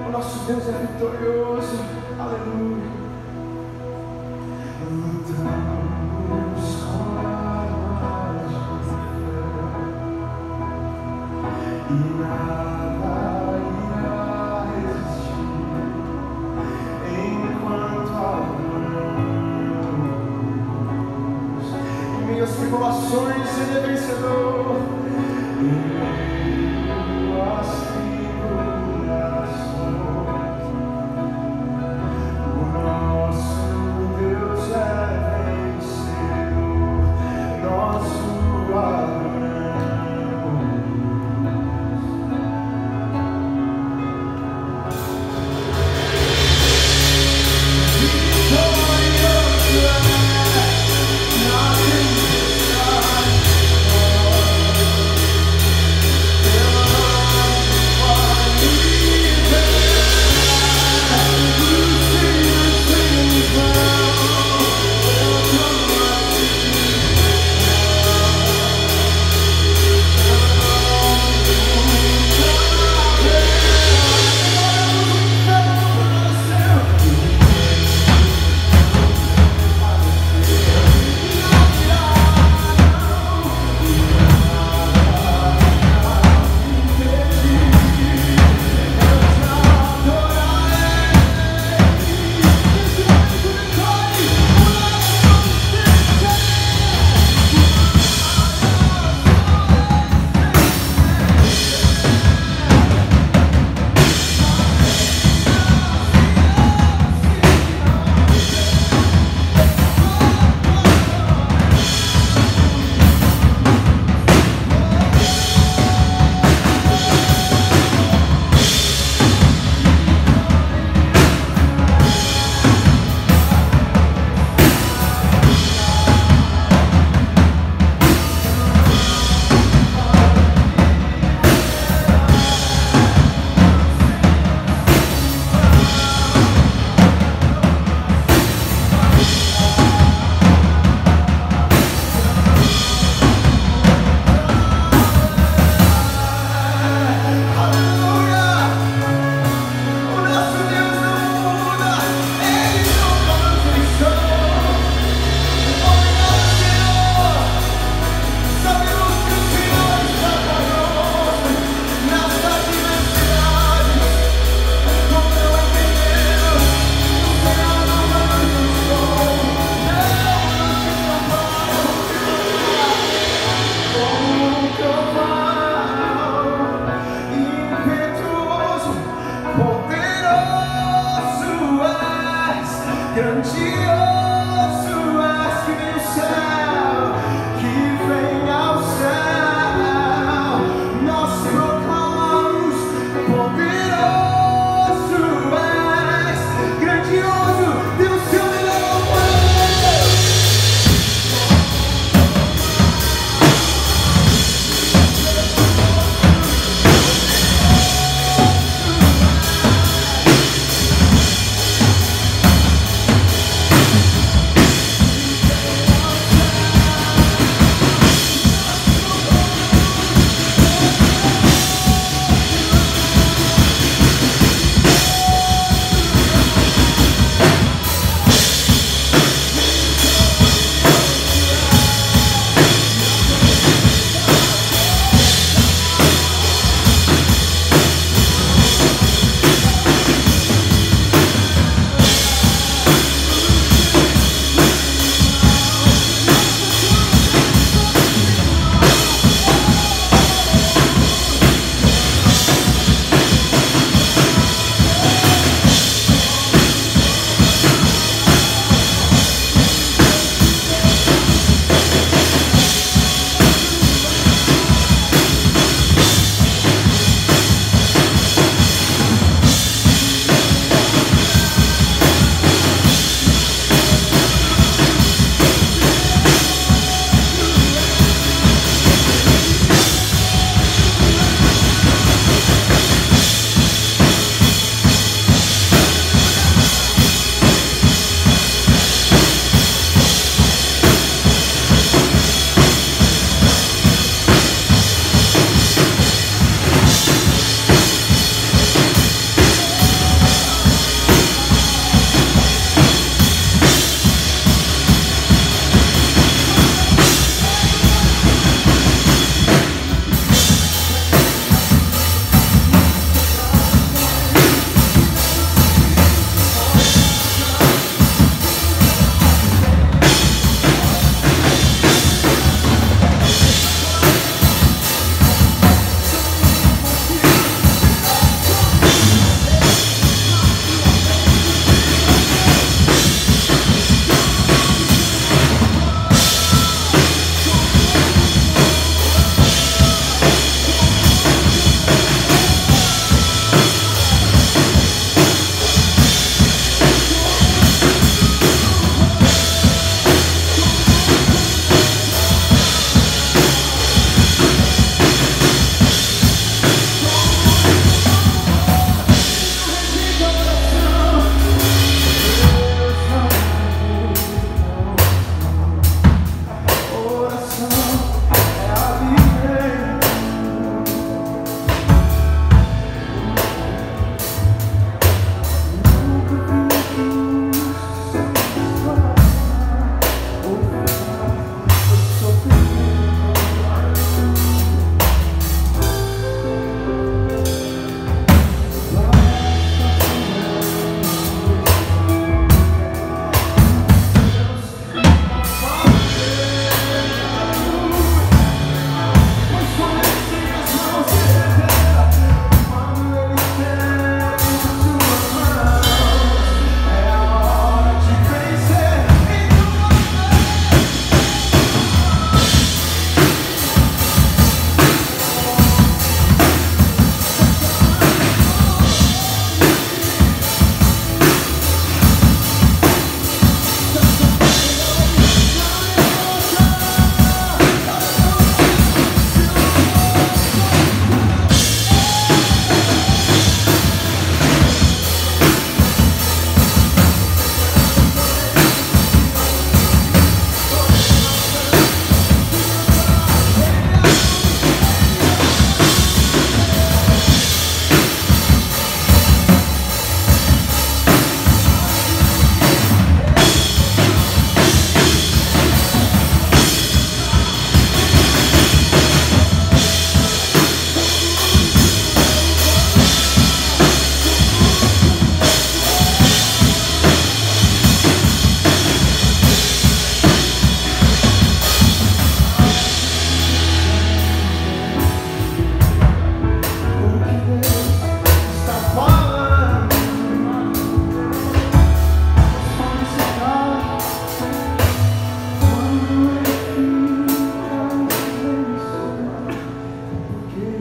O nosso Deus é vitorioso. Aleluia. Lutamos com armas de fé e nada irá resistir enquanto adoramos. Em meio às tribulações Ele é vencedor. Em meio às tribulações o nosso Deus é vencedor. Nós o adoramos. Vitorioso é na tempestade.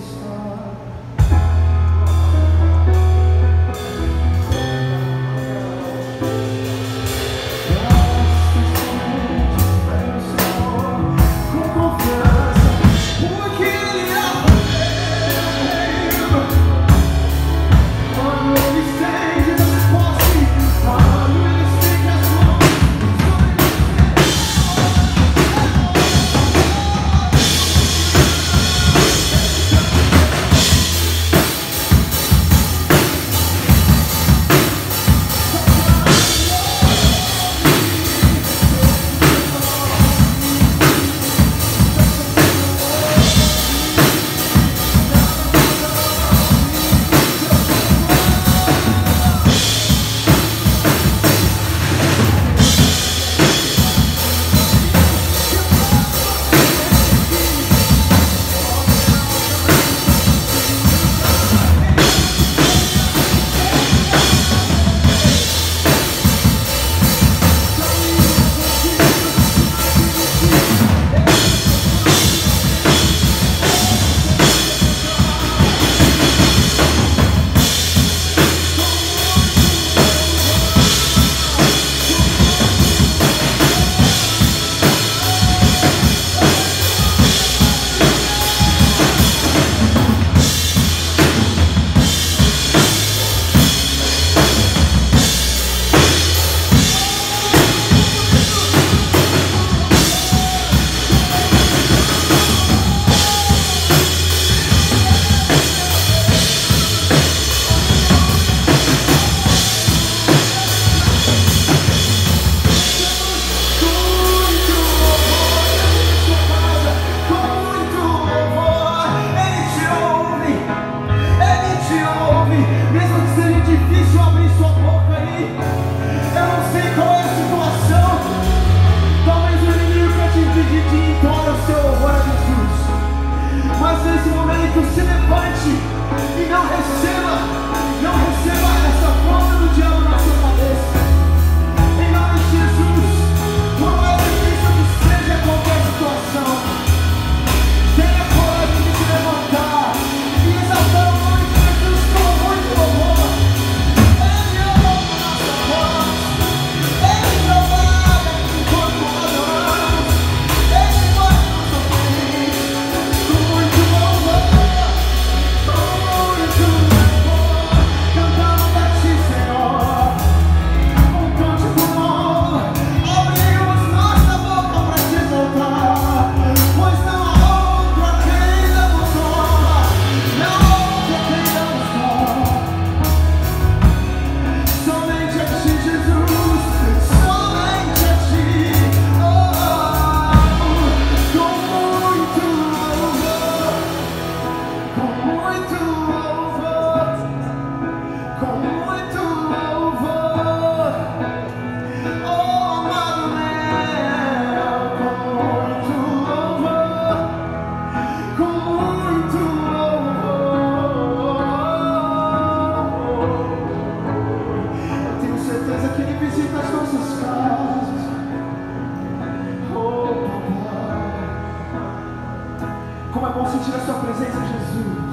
Como é bom sentir a sua presença, Jesus.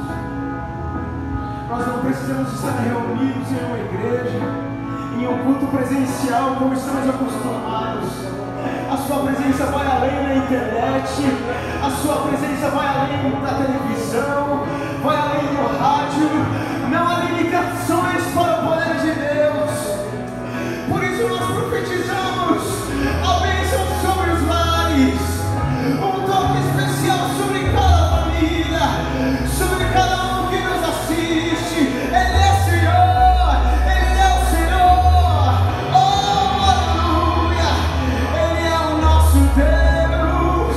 Nós não precisamos estar reunidos em uma igreja, em um culto presencial como estamos acostumados. A sua presença vai além da internet, a sua presença vai além da televisão, vai além do rádio. Não há limitações para o poder de Deus. Por isso nós profetizamos a bênção sobre os lares, um toque especial sobre cada família, sobre cada um que nos assiste. Ele é Senhor, Ele é o Senhor, oh aleluia, Ele é o nosso Deus.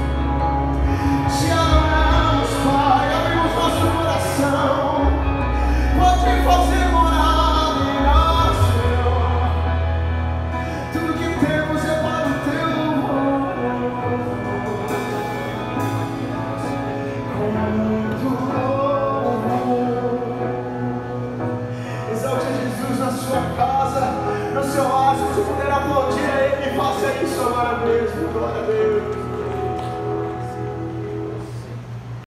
Te adoramos, Pai, abrimos nosso coração, pode fazer morada em nós, Senhor. Tudo que temos é para o Teu amor. Com muito louvor, exalte a Jesus na sua casa, no seu aço, se puder aplaudir a Ele, faça isso agora mesmo. Glória a Deus.